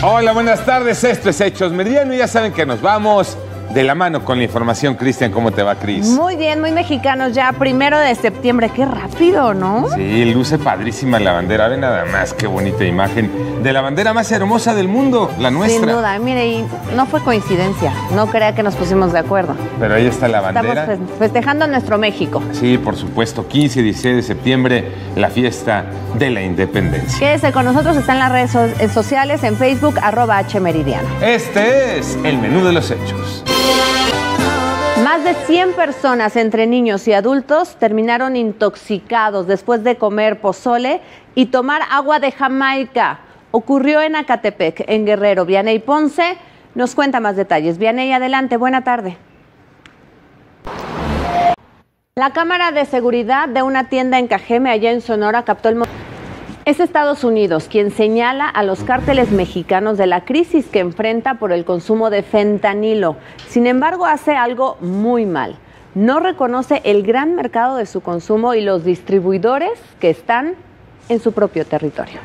Hola, buenas tardes. Esto es Hechos Meridiano y ya saben que nos vamos de la mano con la información. Cristian, ¿cómo te va, Cris? Muy bien, muy mexicanos ya, 1 de septiembre. Qué rápido, ¿no? Sí, luce padrísima la bandera. Ve nada más, qué bonita imagen de la bandera más hermosa del mundo, la nuestra. Sin duda, mire, y no fue coincidencia. No crea que nos pusimos de acuerdo. Pero ahí está la bandera. Estamos festejando a nuestro México. Sí, por supuesto, 15 y 16 de septiembre, la fiesta de la independencia. Quédese con nosotros, está en las redes sociales, en Facebook, @HMeridiano. Este es el menú de los hechos. Más de 100 personas, entre niños y adultos, terminaron intoxicados después de comer pozole y tomar agua de Jamaica. Ocurrió en Acatepec, en Guerrero. Vianey Ponce nos cuenta más detalles. Vianey, adelante, buena tarde. La cámara de seguridad de una tienda en Cajeme, allá en Sonora, captó el momento. Es Estados Unidos quien señala a los cárteles mexicanos de la crisis que enfrenta por el consumo de fentanilo. Sin embargo, hace algo muy mal. No reconoce el gran mercado de su consumo y los distribuidores que están en su propio territorio.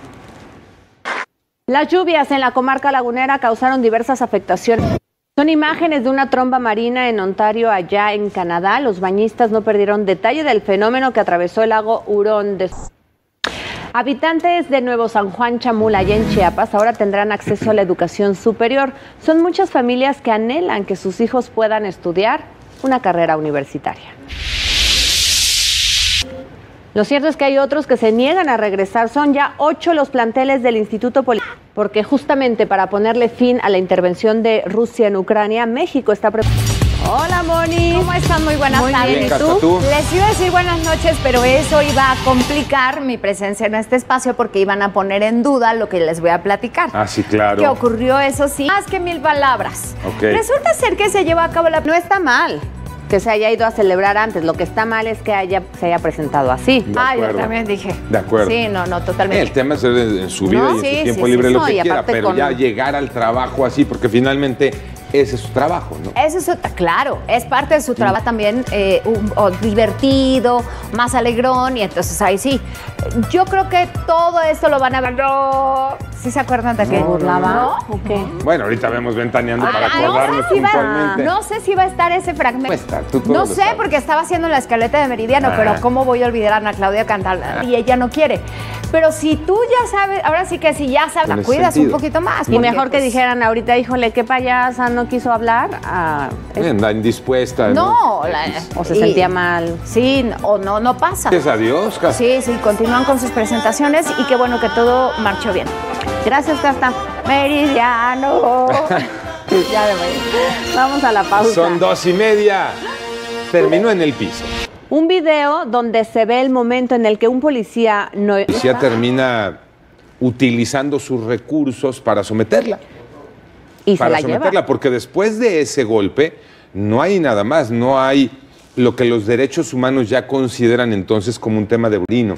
Las lluvias en la comarca lagunera causaron diversas afectaciones. Son imágenes de una tromba marina en Ontario, allá en Canadá. Los bañistas no perdieron detalle del fenómeno que atravesó el lago Hurón. Habitantes de Nuevo San Juan Chamula, allá en Chiapas, ahora tendrán acceso a la educación superior. Son muchas familias que anhelan que sus hijos puedan estudiar una carrera universitaria. Lo cierto es que hay otros que se niegan a regresar. Son ya 8 los planteles del Instituto Politécnico, porque justamente para ponerle fin a la intervención de Rusia en Ucrania, México está preparado. Hola, Moni. ¿Cómo están? Muy buenas tardes. Bien, ¿tú? Les iba a decir buenas noches, pero eso iba a complicar mi presencia en este espacio porque iban a poner en duda lo que les voy a platicar. Ah, sí, claro. ¿Qué ocurrió? Eso sí, más que 1000 palabras. Okay. Resulta ser que se llevó a cabo la... No está mal que se haya ido a celebrar antes. Lo que está mal es que se haya presentado así. Yo también dije. De acuerdo. Sí, no, totalmente. El tema es en su vida y en su tiempo libre lo que quiera, pero ya llegar al trabajo así, porque finalmente ese es su trabajo, ¿no? Eso es, claro, es parte de su trabajo también, divertido, más alegrón, y entonces ahí sí. Yo creo que todo esto lo van a ver. No. ¿Sí se acuerdan de que burlaba? ¿No? Okay. Bueno, ahorita vemos Ventaneando para acordarnos puntualmente. No sé si va a estar ese fragmento. No sé, porque estaba haciendo la escaleta de Meridiano, pero ¿cómo voy a olvidar a Ana Claudia cantar? Y ella no quiere. Pero si tú ya sabes, ahora sí que si ya sabes, la cuidas un poquito más. Y mejor que dijeran ahorita, híjole, qué payasa, no quiso hablar. Anda indispuesta. No. O se sentía mal. Sí, o no pasa. Gracias a Dios, Casta. Sí, continúan con sus presentaciones y qué bueno que todo marchó bien. Gracias, Casta. Meridiano. Ya de verdad. Vamos a la pausa. Son 2:30. Terminó en el piso. Un video donde se ve el momento en el que un policía termina utilizando sus recursos para someterla. Y para someterla, porque después de ese golpe no hay nada más, no hay lo que los derechos humanos ya consideran entonces como un tema de burino.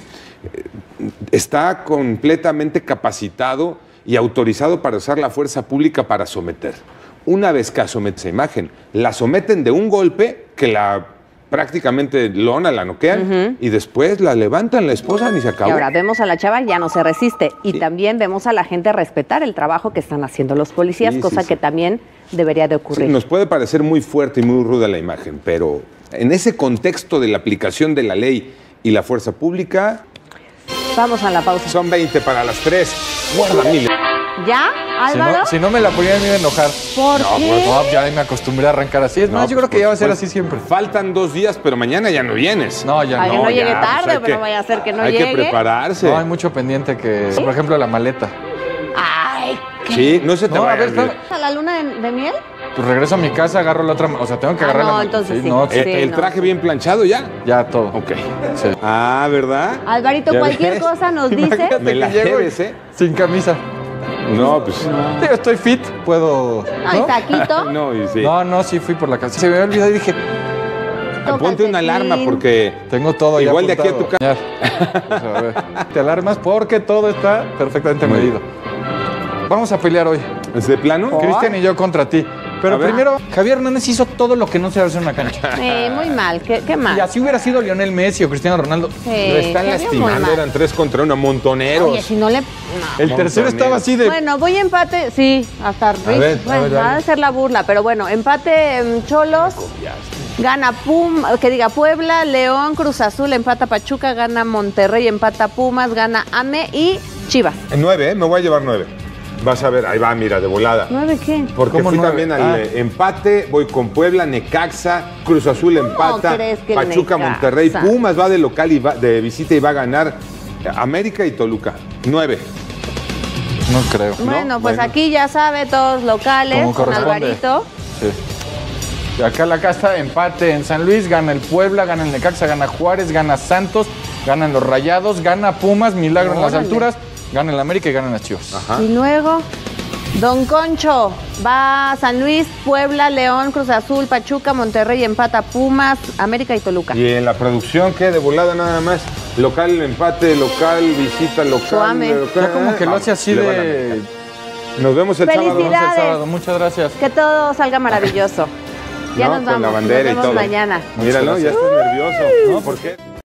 Está completamente capacitado y autorizado para usar la fuerza pública para someter. Una vez que somete esa imagen, la someten de un golpe que la prácticamente la noquean y después la levantan, la esposan y se acabó. Y ahora vemos a la chava, ya no se resiste. Y también vemos a la gente respetar el trabajo que están haciendo los policías, cosa que también debería de ocurrir. Sí, nos puede parecer muy fuerte y muy ruda la imagen, pero en ese contexto de la aplicación de la ley y la fuerza pública... Vamos a la pausa. Son 20 para las 3. Guarda, Mile. ¿Ya, Álvaro? Si no me la ponían, me iba a enojar. ¿Por qué? Pues, ya me acostumbré a arrancar así. Es más, yo creo que ya va a ser así siempre. Faltan 2 días, pero mañana ya no vienes. No, ya Para no. que no llegue ya, tarde, pero no vaya a ser que no llegue. Hay que prepararse. No, hay mucho pendiente que... ¿Sí? Por ejemplo, la maleta. Ay, ¿qué? Sí, no se te vaya. ¿A la luna de miel? Pues regreso a mi casa, agarro la otra... O sea, tengo que agarrar la... No, entonces sí. ¿El traje bien planchado ya? Ya, todo. Ok. Sí. Ah, ¿verdad? Alvarito, cualquier cosa nos dices. Me la lleves, ¿eh? Sin camisa. No, pues... Digo, estoy fit, puedo... Ay, taquito. No, sí fui por la casa. Se me había olvidado y dije... Ponte una alarma porque... Tengo todo igual ya de aquí a tu casa. A ver, te alarmas porque todo está perfectamente medido. Vamos a pelear hoy. ¿Es de plano? Cristian y yo contra ti. Pero primero, Javier Hernández hizo todo lo que no se debe hacer en una cancha. Muy mal, qué mal. Y así hubiera sido Lionel Messi o Cristiano Ronaldo. Sí, Lo están se vio muy lastimando, mal. eran 3 contra 1, montoneros. Oye, si no le... El tercero estaba así de... Bueno, voy a empate, sí, hasta ver, bueno, dale. va a ser la burla, pero bueno, empate Cholos, gana Puebla, León, Cruz Azul, empata Pachuca, gana Monterrey, empata Pumas, gana AME y Chivas. 9, me voy a llevar 9. Vas a ver, ahí va, mira, de volada. ¿9 qué? Porque ¿Cómo fui 9? también al empate, voy con Puebla, Necaxa, Cruz Azul empata, crees que el Pachuca, Necaxa? Monterrey, Pumas va de local y va de visita y va a ganar América y Toluca. 9. No creo. Bueno, pues Bueno. aquí ya sabe, todos locales, Como con corresponde. Alvarito. Sí. Y acá la casa, empate en San Luis, gana el Puebla, gana el Necaxa, gana Juárez, gana Santos, ganan los Rayados, gana Pumas, milagro en las Órale. alturas, gana el América y ganan las Chivas. Ajá. Y luego, Don Concho, va San Luis, Puebla, León, Cruz Azul, Pachuca, Monterrey, empata Pumas, América y Toluca. Y en la producción, ¿qué? De volada nada más. Local, empate, local, visita, local. Suame. local. Ya como que lo hace así Le van a de... América. Nos vemos el sábado. Nos vemos el Felicidades. sábado. Muchas gracias. Que todo salga maravilloso. Ya No, nos vamos. con la bandera nos y vemos todo. mañana. Míralo, ya estás nervioso. ¿No? ¿Por qué?